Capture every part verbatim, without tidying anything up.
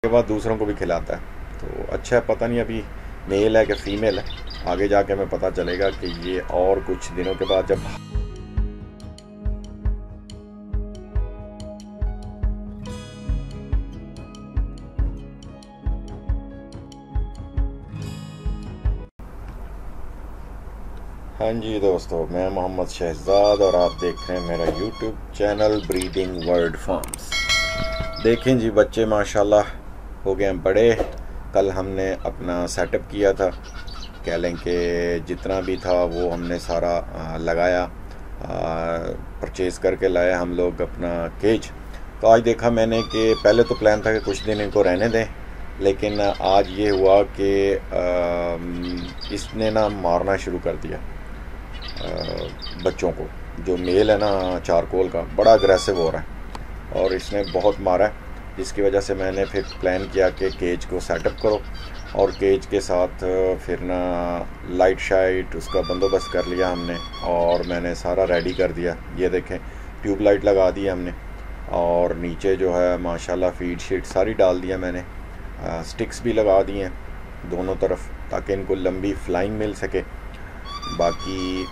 के बाद दूसरों को भी खिलाता है। तो अच्छा है, पता नहीं अभी मेल है कि फीमेल है, आगे जाके हमें पता चलेगा कि ये और कुछ दिनों के बाद जब हाँ जी दोस्तों, मैं मोहम्मद शहजाद और आप देख रहे हैं मेरा YouTube channel breeding world farms. देखें जी, बच्चे माशाल्लाह हो गए हैं बड़े। कल हमने अपना सेटअप किया था, कह लें कि जितना भी था वो हमने सारा आ, लगाया, परचेज़ करके लाया हम लोग अपना केज। तो आज देखा मैंने कि पहले तो प्लान था कि कुछ दिन इनको रहने दें, लेकिन आज ये हुआ कि इसने ना मारना शुरू कर दिया बच्चों को। जो मेल है ना चारकोल का, बड़ा अग्रेसिव हो रहा है और इसने बहुत मारा है, जिसकी वजह से मैंने फिर प्लान किया कि केज को सेटअप करो और केज के साथ फिर ना लाइट शाइट उसका बंदोबस्त कर लिया हमने और मैंने सारा रेडी कर दिया। ये देखें, ट्यूब लाइट लगा दी हमने और नीचे जो है माशाल्लाह फीड शीट सारी डाल दिया मैंने, आ, स्टिक्स भी लगा दिए हैं दोनों तरफ ताकि इनको लंबी फ्लाइंग मिल सके। बाकी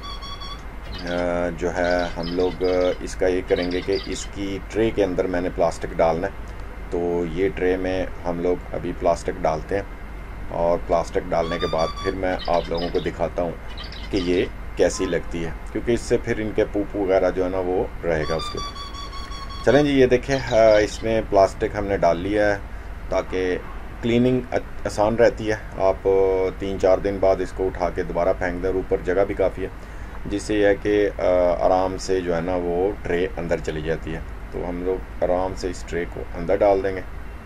जो है हम लोग इसका ये करेंगे कि इसकी ट्रे के अंदर मैंने प्लास्टिक डालना है, तो ये ट्रे में हम लोग अभी प्लास्टिक डालते हैं और प्लास्टिक डालने के बाद फिर मैं आप लोगों को दिखाता हूँ कि ये कैसी लगती है, क्योंकि इससे फिर इनके पूप वगैरह जो है ना वो रहेगा उसके ऊपर। चलें जी, ये देखें, इसमें प्लास्टिक हमने डाल लिया है ताकि क्लीनिंग आसान रहती है। आप तीन चार दिन बाद इसको उठा के दोबारा फेंक दें, ऊपर जगह भी काफ़ी है, जिससे यह है कि आराम से जो है ना वो ट्रे अंदर चली जाती है। तो हम लोग आराम से इस ट्रे को अंदर डाल देंगे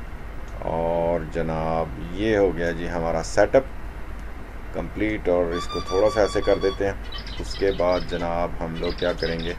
और जनाब ये हो गया जी हमारा सेटअप कंप्लीट। और इसको थोड़ा सा ऐसे कर देते हैं। उसके बाद जनाब हम लोग क्या करेंगे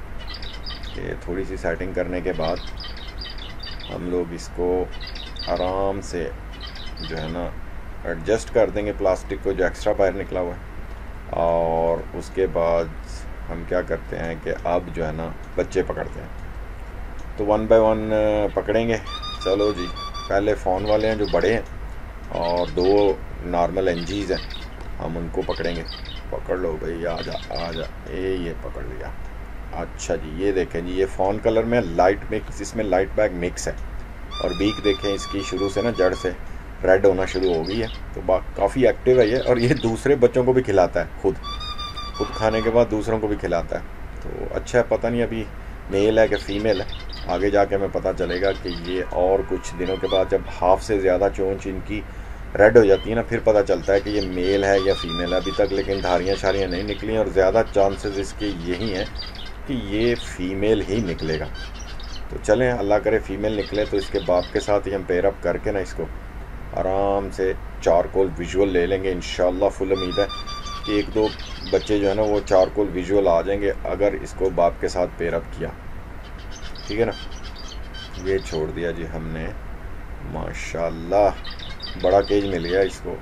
कि थोड़ी सी सेटिंग करने के बाद हम लोग इसको आराम से जो है ना एडजस्ट कर देंगे प्लास्टिक को जो एक्स्ट्रा बाहर निकला हुआ है। और उसके बाद हम क्या करते हैं कि अब जो है ना बच्चे पकड़ते हैं, तो वन बाय वन पकड़ेंगे। चलो जी, पहले फ़ोन वाले हैं जो बड़े हैं और दो नॉर्मल एनजीज़ हैं, हम उनको पकड़ेंगे। पकड़ लो भाई, आ जा आ जा, ए ये पकड़ लिया। अच्छा जी, ये देखें जी, ये फ़ोन कलर में लाइट मिक्स, इसमें लाइट बैग मिक्स है और बीक देखें इसकी शुरू से ना जड़ से रेड होना शुरू हो गई है। तो बात काफ़ी एक्टिव है ये, और ये दूसरे बच्चों को भी खिलाता है, खुद खुद खाने के बाद दूसरों को भी खिलाता है। तो अच्छा है, पता नहीं अभी मेल है कि फ़ीमेल है, आगे जाके हमें पता चलेगा कि ये और कुछ दिनों के बाद जब हाफ से ज़्यादा चोंच इनकी रेड हो जाती है ना, फिर पता चलता है कि ये मेल है या फीमेल है। अभी तक लेकिन धारियाँ शारियाँ नहीं निकली और ज़्यादा चांसेस इसके यही हैं कि ये फ़ीमेल ही निकलेगा। तो चलें, अल्लाह करे फ़ीमेल निकले तो इसके बाप के साथ ही हम पेयर अप करके ना इसको आराम से चारकोल विजुअल ले लेंगे इंशाल्लाह। फुल उम्मीद है कि एक दो बच्चे जो है ना वो चारकोल विजुअल आ जाएंगे अगर इसको बाप के साथ पेयर अप किया, ठीक है ना। ये छोड़ दिया जी हमने, माशाल्लाह बड़ा केज मिल गया इसको।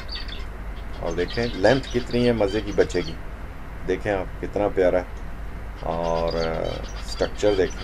और देखें लेंथ कितनी है मज़े की बच्चे की, देखें आप कितना प्यारा है। और स्ट्रक्चर देखें,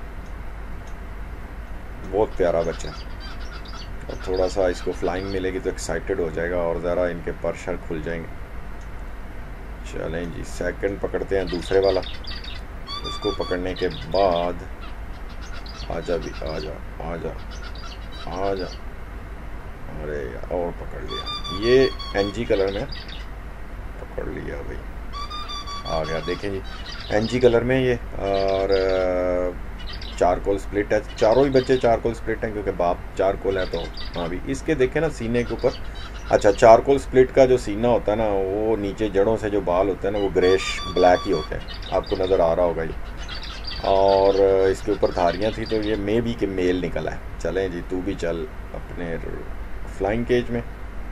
बहुत प्यारा बच्चा। और थोड़ा सा इसको फ्लाइंग मिलेगी तो एक्साइटेड हो जाएगा और ज़रा इनके पर शर खुल जाएंगे। चलें जी, सेकंड पकड़ते हैं दूसरे वाला। उसको पकड़ने के बाद आजा भी, आजा आजा आजा, अरे और पकड़ लिया, ये एनजी कलर में पकड़ लिया भाई, आ गया। देखें जी एनजी कलर में ये, और चारकोल स्प्लिट है, चारों ही बच्चे चारकोल स्प्लिट हैं क्योंकि बाप चारकोल है। तो हाँ भी इसके देखें ना सीने के ऊपर, अच्छा चारकोल स्प्लिट का जो सीना होता है ना वो नीचे जड़ों से जो बाल होते हैं ना वो ग्रेश ब्लैक ही होते हैं, आपको नज़र आ रहा होगा ये। और इसके ऊपर धारियाँ थी तो ये मे बी के मेल निकला है। चलें जी, तू भी चल अपने फ्लाइंग केज में,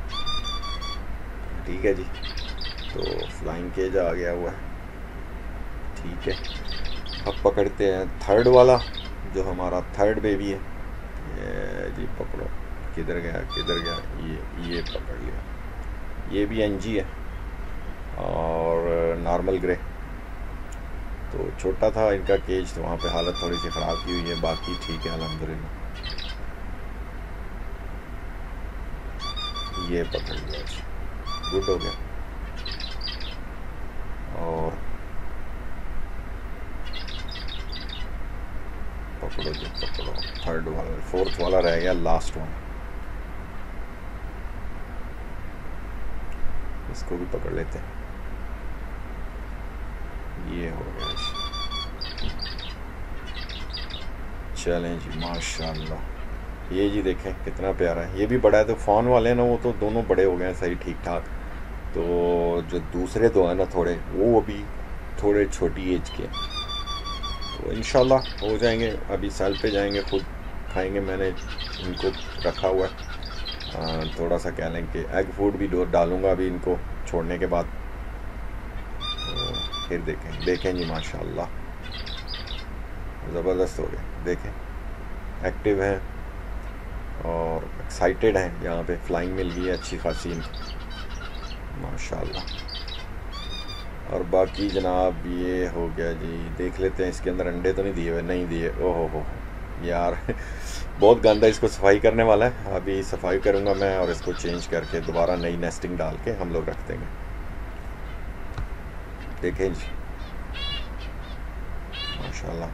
ठीक है जी। तो फ्लाइंग केज आ गया हुआ है, ठीक है। अब पकड़ते हैं थर्ड वाला जो हमारा थर्ड बेबी है। ये जी पकड़ो, किधर गया किधर गया, ये ये पकड़ लिया। ये भी एनजी है और नॉर्मल ग्रे। तो छोटा था इनका केज तो वहाँ पे हालत थोड़ी सी ख़राब की हुई है, बाकी ठीक है अल्हम्दुलिल्लाह। ये पकड़ लिया, गुड हो गया। और पकड़ो जी पकड़ो, थर्ड वाला, फोर्थ वाला रह गया, लास्ट वन, इसको भी पकड़ लेते हैं। ये हो गया, चलें जी माशाल्लाह। ये जी देखें कितना प्यारा है, ये भी बड़ा है। तो फ़ोन वाले हैं ना वो तो दोनों बड़े हो गए हैं सही ठीक ठाक, तो जो दूसरे दो हैं ना थोड़े, वो अभी थोड़े छोटी एज के, तो इंशाल्लाह हो जाएंगे। अभी साल पे जाएंगे, खुद खाएंगे। मैंने इनको रखा हुआ है, आ, थोड़ा सा कह लें कि एग फूड भी डालूंगा अभी इनको छोड़ने के बाद, तो फिर देखें देखें जी माशाल्लाह ज़बरदस्त हो गए। देखें एक्टिव हैं और एक्साइटेड हैं। यहाँ पे फ्लाइंग मिल गई है अच्छी खासी माशाल्लाह। और बाकी जनाब ये हो गया जी, देख लेते हैं इसके अंदर अंडे तो नहीं दिए हुए, नहीं दिए, ओहो हो यार बहुत गंदा। इसको सफाई करने वाला है, अभी सफाई करूँगा मैं और इसको चेंज करके दोबारा नई नेस्टिंग डाल के हम लोग रख देंगे। देखें जी माशाल्लाह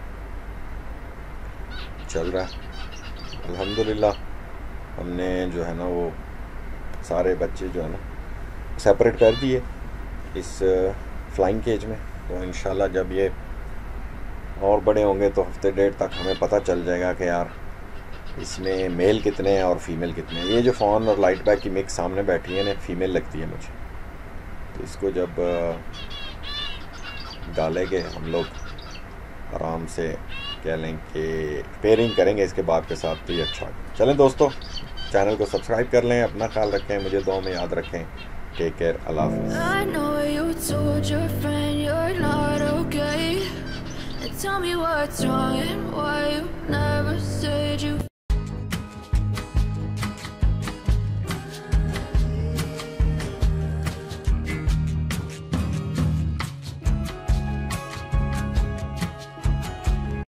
चल रहा है अल्हम्दुलिल्लाह। हमने जो है ना वो सारे बच्चे जो है ना सेपरेट कर दिए इस फ्लाइंग केज में, तो इंशाल्लाह जब ये और बड़े होंगे तो हफ्ते डेढ़ तक हमें पता चल जाएगा कि यार इसमें मेल कितने हैं और फीमेल कितने हैं। ये जो फॉन और लाइट बैक की मिक्स सामने बैठी है ना, फीमेल लगती है मुझे, तो इसको जब डालेंगे हम लोग आराम से कह लें कि पेयरिंग करेंगे इसके बाद के साथ, तो ये अच्छा। चलें दोस्तों, चैनल को सब्सक्राइब कर लें, अपना ख्याल रखें, मुझे दुआ में याद रखें। टेक केयर, अल्लाह हाफ़िज़। Tell me what's wrong and why you not